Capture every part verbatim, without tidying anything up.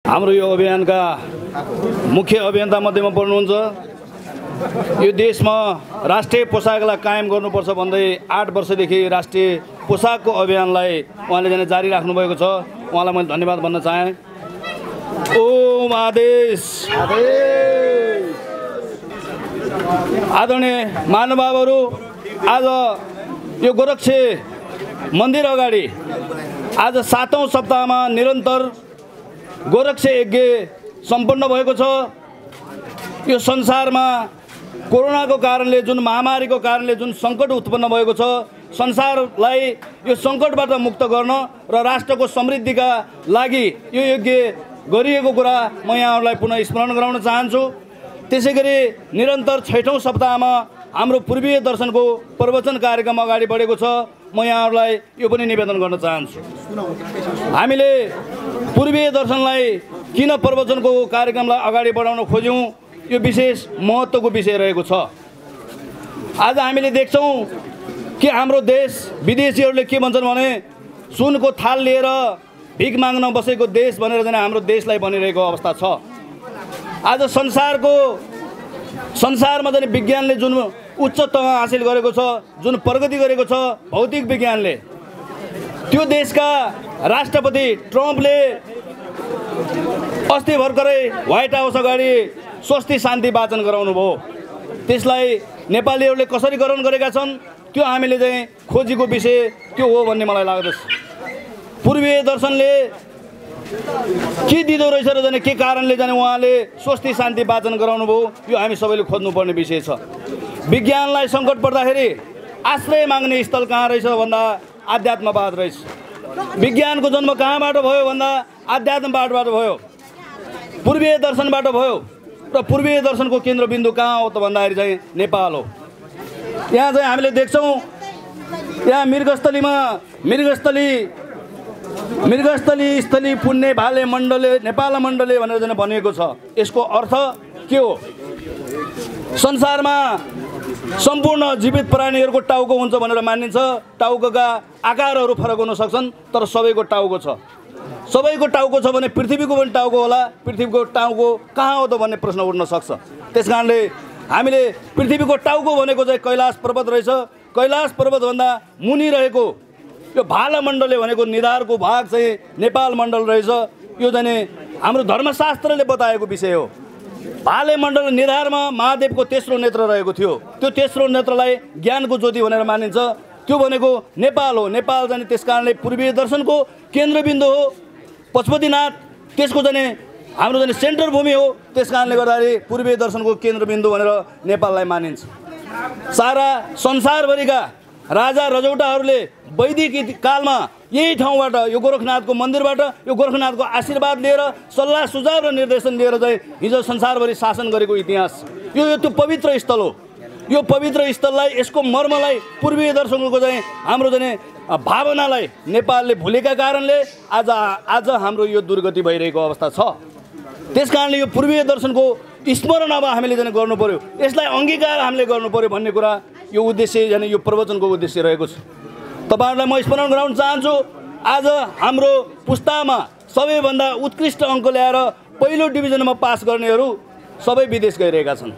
हाम्रो यो अभियानका मुख्य अभियन्ता मध्येमा पर्नुहुन्छ। यो देशमा राष्ट्रिय पोसाकलाई कायम गर्नुपर्छ भन्दै आठ वर्षदेखि राष्ट्रिय पोसाकको अभियानलाई उहाँले जाने जारी राख्नुभएको छ। उहाँलाई मैले धन्यवाद भन्न चाहेँ। ओम आदेश आदरणीय महानुभावहरू, आज यो गोरक्षे मन्दिर अगाडि आज सातौं सप्ताहमा निरन्तर गोरक्षे यज्ञ सम्पन्न भएको छ। यो संसारमा कोरोनाको कारणले जुन महामारीको कारणले जुन सङ्कट उत्पन्न भएको छ, संसारलाई यो सङ्कटबाट मुक्त गर्न र राष्ट्रको समृद्धिका लागि यो यज्ञ गरिएको कुरा म यहाँहरूलाई पुनः स्मरण गराउन चाहन्छु। त्यसै गरी निरन्तर छैठौँ सप्ताहमा हाम्रो पूर्वीय दर्शनको प्रवचन कार्यक्रम अगाडि बढेको छ। म यहाँहरूलाई यो पनि निवेदन गर्न चाहन्छु। हामीले पूर्वीय दर्शनलाई किन प्रवचनको कार्यक्रमलाई अगाडि बढाउन खोज्यौँ, यो विशेष महत्त्वको विषय रहेको छ। आज हामीले देख्छौँ कि हाम्रो देश विदेशीहरूले के भन्छन् भने सुनको थाल लिएर भिख माग्न बसेको देश भनेर चाहिँ हाम्रो देशलाई भनिरहेको अवस्था छ। आज संसारको संसारमा चाहिँ विज्ञानले जुन उच्च तह हासिल गरेको छ, जुन प्रगति गरेको छ भौतिक विज्ञानले, त्यो देशका राष्ट्रपति ट्रम्पले अस्ति भर्खरै व्हाइट हाउस अगाडि स्वस्ति शान्ति वाचन गराउनु भयो। त्यसलाई नेपालीहरूले कसरी ग्रहण गरेका छन् त्यो हामीले चाहिँ खोजीको विषय त्यो हो भन्ने मलाई लाग्दछ। पूर्वीय दर्शनले के दिँदो रहेछ र जाने के कारणले जाने उहाँले स्वस्ति शान्ति वाचन गराउनु भयो, यो हामी सबैले खोज्नुपर्ने विषय छ। विज्ञानलाई सङ्कट पर्दाखेरि आश्रय माग्ने स्थल कहाँ रहेछ भन्दा आध्यात्मवाद रहेछ। विज्ञानको जन्म कहाँबाट भयो भन्दा आध्यात्मवादबाट भयो, पूर्वीय दर्शनबाट भयो। र पूर्वीय दर्शनको केन्द्रबिन्दु कहाँ हो त भन्दाखेरि चाहिँ नेपाल हो। यहाँ चाहिँ हामीले देख्छौँ यहाँ मृगस्थलीमा मृगस्थली मृगस्थली स्थली पुण्य भाले मण्डले नेपाल मण्डले भनेर चाहिँ भनिएको छ। यसको अर्थ के हो? संसारमा सम्पूर्ण जीवित प्राणीहरूको टाउको हुन्छ भनेर मानिन्छ। टाउकोका आकारहरू फरक हुन सक्छन् तर सबैको टाउको छ। सबैको टाउको छ भने पृथ्वीको पनि टाउको होला। पृथ्वीको टाउको कहाँ हो त भन्ने प्रश्न उठ्न सक्छ। त्यस कारणले हामीले पृथ्वीको टाउको भनेको चाहिँ कैलाश पर्वत रहेछ। कैलाश पर्वतभन्दा मुनि रहेको यो भालमण्डले भनेको निधारको भाग चाहिँ नेपाल मण्डल रहेछ। यो चाहिँ हाम्रो धर्मशास्त्रले बताएको विषय हो। भाले मण्डल निधारमा महादेवको तेस्रो नेत्र रहेको थियो। त्यो तेस्रो नेत्रलाई ज्ञानको ज्योति भनेर मानिन्छ। त्यो भनेको नेपाल हो। नेपाल जाने त्यस कारणले पूर्वीय दर्शनको केन्द्रबिन्दु हो। पशुपतिनाथ त्यसको जाने हाम्रो जाने सेन्टर भूमि हो। त्यस कारणले गर्दाखेरि पूर्वीय दर्शनको केन्द्रबिन्दु भनेर नेपाललाई मानिन्छ। सारा संसारभरिका राजा रजौटाहरूले वैदिक कालमा यही ठाउँबाट यो गोरखनाथको मन्दिरबाट यो गोरखनाथको आशीर्वाद लिएर सल्लाह सुझाव र निर्देशन लिएर चाहिँ हिजो संसारभरि शासन गरेको इतिहास यो यो त्यो पवित्र स्थल हो। यो पवित्र स्थललाई यसको मर्मलाई पूर्वीय दर्शनको चाहिँ हाम्रो चाहिँ भावनालाई नेपालले भुलेका कारणले आज आज हाम्रो यो दुर्गति भइरहेको अवस्था छ। त्यस कारणले यो पूर्वीय दर्शनको स्मरण अब हामीले चाहिँ गर्नु पर्यो। यसलाई अङ्गीकार हामीले गर्नु पर्यो भन्ने कुरा यो उद्देश्य यानी यो प्रवचनको उद्देश्य रहेको छ। तपाईहरुलाई म स्मरण गराउन चाहन्छु, आज हाम्रो पुस्तामा सबैभन्दा उत्कृष्ट अङ्क ल्याएर पहिलो डिभिजनमा पास गर्नेहरू सबै विदेश गइरहेका छन्।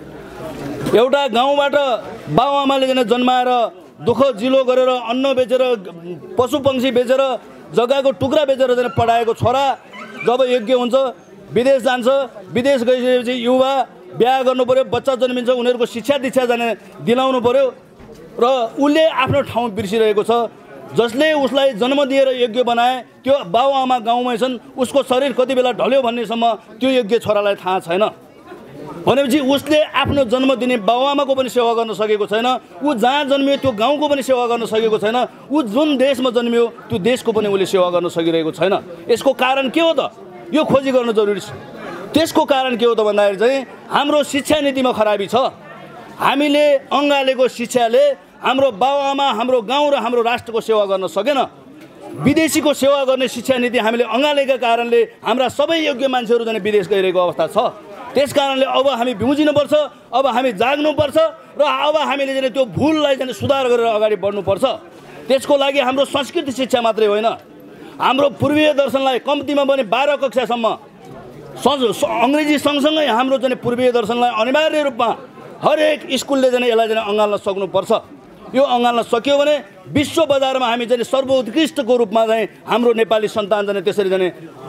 एउटा गाउँबाट बाबुआमाले जन जन्माएर दुःख जिलो गरेर अन्न बेचेर पशुपक्षी बेचेर जग्गाको टुक्रा बेचेर जन पढाएको छोरा जब योग्य हुन्छ विदेश जान्छ। विदेश गइसकेपछि युवा बिहा गर्नु पर्यो, बच्चा जन्मिन्छ, उनीहरूको शिक्षा दीक्षा जाने दिलाउनु पर्यो र उसले आफ्नो ठाउँ बिर्सिरहेको छ। जसले उसलाई जन्म दिएर योग्य बनाए त्यो बाबुआमा गाउँमै छन्, उसको शरीर कति बेला ढल्यो भन्नेसम्म त्यो योग्य छोरालाई थाहा छैन। भनेपछि उसले आफ्नो जन्म दिने बाबुआमाको पनि सेवा गर्न सकेको छैन। ऊ जहाँ जन्मियो त्यो गाउँको पनि सेवा गर्न सकेको छैन। ऊ जुन देशमा जन्मियो त्यो देशको पनि उसले सेवा गर्न सकिरहेको छैन। यसको कारण के हो त? यो खोजी गर्न जरुरी छ। त्यसको कारण के हो त भन्दाखेरि चाहिँ हाम्रो शिक्षा नीतिमा खराबी छ। हामीले अँगालेको शिक्षाले हाम्रो बाबुआमा हाम्रो गाउँ र हाम्रो राष्ट्रको सेवा गर्न सकेन। विदेशीको सेवा गर्ने शिक्षा नीति हामीले अँगालेका कारणले हाम्रा सबै योग्य मान्छेहरू जाने विदेश गइरहेको अवस्था छ। त्यस कारणले अब हामी बिउजिनुपर्छ, अब हामी जाग्नुपर्छ र अब हामीले जाने त्यो भुललाई जाने सुधार गरेर अगाडि बढ्नुपर्छ। त्यसको लागि हाम्रो संस्कृति शिक्षा मात्रै होइन, हाम्रो पूर्वीय दर्शनलाई कम्तीमा पनि बाह्र कक्षासम्म अङ्ग्रेजी सँगसँगै हाम्रो चाहिँ पूर्वीय दर्शनलाई अनिवार्य रूपमा हरेक स्कुलले चाहिँ यसलाई चाहिँ अँगाल्न सक्नुपर्छ। यो अँगाल्न सक्यो भने विश्व बजारमा हामी चाहिँ सर्वोत्कृष्टको रूपमा चाहिँ हाम्रो नेपाली सन्तान चाहिँ त्यसरी चाहिँ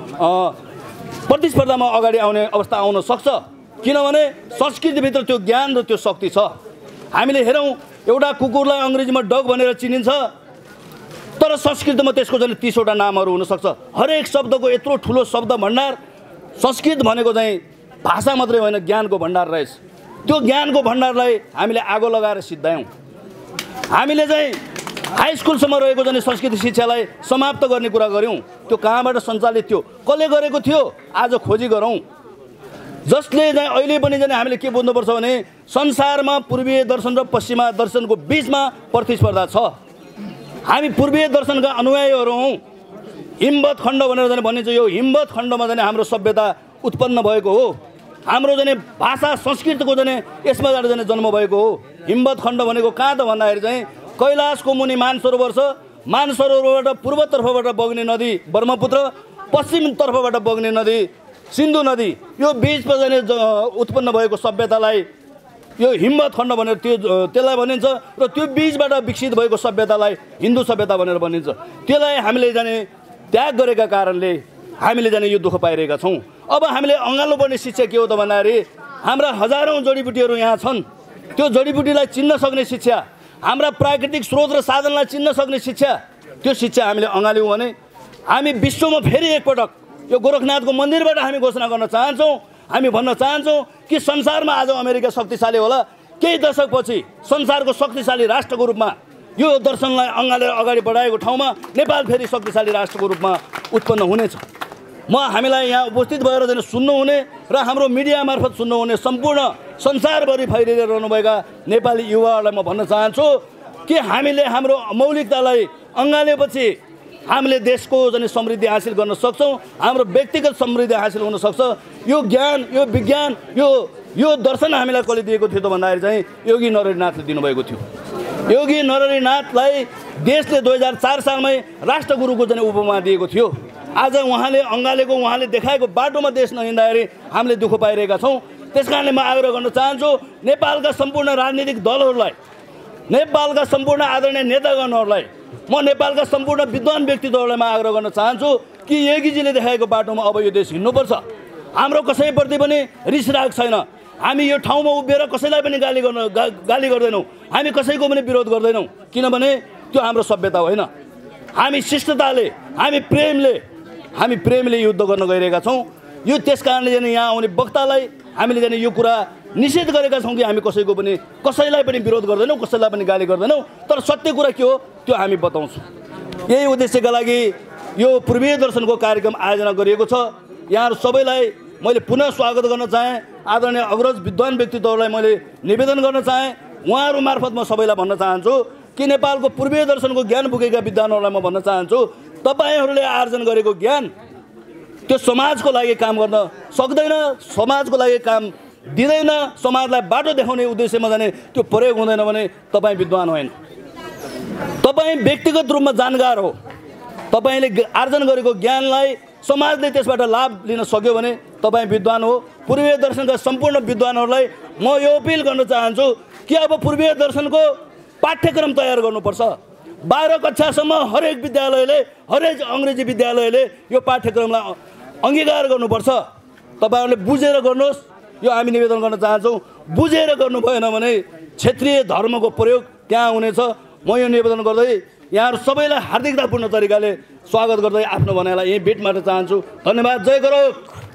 प्रतिस्पर्धामा अगाडि आउने अवस्था आउन सक्छ। किनभने संस्कृतिभित्र त्यो ज्ञान र त्यो शक्ति छ। हामीले हेरौँ, एउटा कुकुरलाई अङ्ग्रेजीमा डग भनेर चिनिन्छ, तर संस्कृतमा त्यसको चाहिँ तीसवटा नामहरू हुनसक्छ। हरेक शब्दको यत्रो ठुलो शब्द भण्डार, संस्कृत भनेको चाहिँ भाषा मात्रै होइन, ज्ञानको भण्डार रहेछ। त्यो ज्ञानको भण्डारलाई हामीले आगो लगाएर सिद्धायौँ। हामीले चाहिँ हाई स्कुलसम्म रहेको चाहिँ संस्कृत शिक्षालाई समाप्त गर्ने कुरा गऱ्यौँ। त्यो कहाँबाट सञ्चालित थियो, कसले गरेको थियो, आज खोजी गरौँ। जसले चाहिँ अहिले पनि चाहिँ हामीले के बुझ्नुपर्छ भने संसारमा पूर्वीय दर्शन र पश्चिमा दर्शनको बिचमा प्रतिस्पर्धा छ। हामी पूर्वीय दर्शनका अनुयायीहरू हौँ। हिमवत खण्ड भनेर चाहिँ भनिन्छ, यो हिमवत खण्डमा चाहिँ हाम्रो सभ्यता उत्पन्न भएको हो। हाम्रो चाहिँ भाषा संस्कृतको चाहिँ यसमा चाहिँ जन्म भएको हो। हिमवत खण्ड भनेको कहाँ त भन्दाखेरि चाहिँ कैलाशको मुनि मानसरोवर छ। मानसरोवरबाट पूर्वतर्फबाट बग्ने नदी ब्रह्मपुत्र, पश्चिमतर्फबाट बग्ने नदी सिन्धु नदी, यो बिचमा चाहिँ उत्पन्न भएको सभ्यतालाई यो हिमवत खण्ड भनेर त्यो त्यसलाई भनिन्छ। र त्यो बिचबाट विकसित भएको सभ्यतालाई हिन्दू सभ्यता भनेर भनिन्छ। त्यसलाई हामीले जाने त्याग गरेका कारणले हामीले जाने यो दुःख पाइरहेका छौँ। अब हामीले अँगाल्नु पर्ने शिक्षा के हो त भन्दाखेरि हाम्रा हजारौँ जडीबुटीहरू यहाँ छन्। त्यो जडीबुटीलाई चिन्न सक्ने शिक्षा, हाम्रा प्राकृतिक स्रोत र साधनलाई चिन्न सक्ने शिक्षा, त्यो शिक्षा हामीले अँगाल्यौँ भने हामी विश्वमा फेरि एकपटक यो गोरखनाथको मन्दिरबाट हामी घोषणा गर्न चाहन्छौँ। हामी भन्न चाहन्छौँ कि संसारमा आज अमेरिका शक्तिशाली होला, केही दशकपछि संसारको शक्तिशाली राष्ट्रको रूपमा यो दर्शनलाई अँगालेर अगाडि बढाएको ठाउँमा नेपाल फेरि शक्तिशाली राष्ट्रको रूपमा उत्पन्न हुनेछ। म हामीलाई यहाँ उपस्थित भएर चाहिँ सुन्नुहुने र हाम्रो मिडिया मार्फत सुन्नुहुने सम्पूर्ण संसारभरि फैलिएर रहनुभएका नेपाली युवाहरूलाई म भन्न चाहन्छु कि हामीले हाम्रो मौलिकतालाई अँगालेपछि हामीले देशको चाहिँ समृद्धि हासिल गर्न सक्छौँ। हाम्रो व्यक्तिगत समृद्धि हासिल हुन सक्छ। यो ज्ञान, यो विज्ञान, यो यो दर्शन हामीलाई कसले दिएको थियो त भन्दाखेरि चाहिँ योगी नरहरिनाथले दिनुभएको थियो। योगी नरहरिनाथलाई देशले दुई हजार चार सालमै राष्ट्रगुरुको चाहिँ उपमा दिएको थियो। आज उहाँले अँगालेको, उहाँले देखाएको बाटोमा देश नहिँड्दाखेरि हामीले दुःख पाइरहेका छौँ। त्यस कारणले म आग्रह गर्न चाहन्छु नेपालका सम्पूर्ण राजनीतिक दलहरूलाई, नेपालका सम्पूर्ण आदरणीय नेतागणहरूलाई, म नेपालका सम्पूर्ण विद्वान व्यक्तित्वहरूलाई म आग्रह गर्न चाहन्छु कि योगीजीले देखाएको बाटोमा अब यो देश हिँड्नुपर्छ। हाम्रो कसैप्रति पनि रिसराग छैन। हामी यो ठाउँमा उभिएर कसैलाई पनि गाली गर्न गा गाली गर्दैनौँ, हामी कसैको पनि विरोध गर्दैनौँ, किनभने त्यो हाम्रो सभ्यता होइन। हामी शिष्टताले, हामी प्रेमले हामी प्रेमले युद्ध गर्न गइरहेका छौँ। यो त्यस कारणले चाहिँ यहाँ आउने वक्तालाई हामीले चाहिँ यो कुरा निषेध गरेका छौँ कि हामी कसैको पनि कसैलाई पनि विरोध गर्दैनौँ, कसैलाई पनि गाली गर्दैनौँ, तर सत्य कुरा के हो त्यो हामी बताउँछौँ। यही उद्देश्यका लागि यो पूर्वीय दर्शनको कार्यक्रम आयोजना गरिएको छ। यहाँहरू सबैलाई मैले पुनः स्वागत गर्न चाहेँ। आदरणीय अग्रज विद्वान व्यक्तित्वहरूलाई मैले निवेदन गर्न चाहेँ। उहाँहरू मार्फत म सबैलाई भन्न चाहन्छु कि नेपालको पूर्वीय दर्शनको ज्ञान बोकेका विद्वानहरूलाई म भन्न चाहन्छु, तपाईँहरूले आर्जन गरेको ज्ञान त्यो समाजको लागि काम गर्न सक्दैन, समाजको लागि काम दिँदैन, समाजलाई बाटो देखाउने उद्देश्यमा जाने त्यो प्रयोग हुँदैन भने तपाईँ विद्वान होइन। तपाईँ व्यक्तिगत रूपमा जानकार हो। तपाईँले आर्जन गरेको ज्ञानलाई समाजले त्यसबाट लाभ लिन सक्यो भने तपाईँ विद्वान हो। पूर्वीय दर्शनका सम्पूर्ण विद्वानहरूलाई म यो अपिल गर्न चाहन्छु कि अब पूर्वीय दर्शनको पाठ्यक्रम तयार गर्नुपर्छ। बाह्र कक्षासम्म हरेक विद्यालयले, हरेक अङ्ग्रेजी विद्यालयले यो पाठ्यक्रमलाई अङ्गीकार गर्नुपर्छ। तपाईँहरूले बुझेर गर्नुहोस्, यो हामी निवेदन गर्न चाहन्छौँ। बुझेर गर्नु भएन भने क्षेत्रीय धर्मको प्रयोग त्यहाँ हुनेछ। म यो निवेदन गर्दै यहाँहरू सबैलाई हार्दिकतापूर्ण तरिकाले स्वागत गर्दै आफ्नो भनाइलाई यहीँ भेट मार्न चाहन्छु। धन्यवाद। जय गरौँ।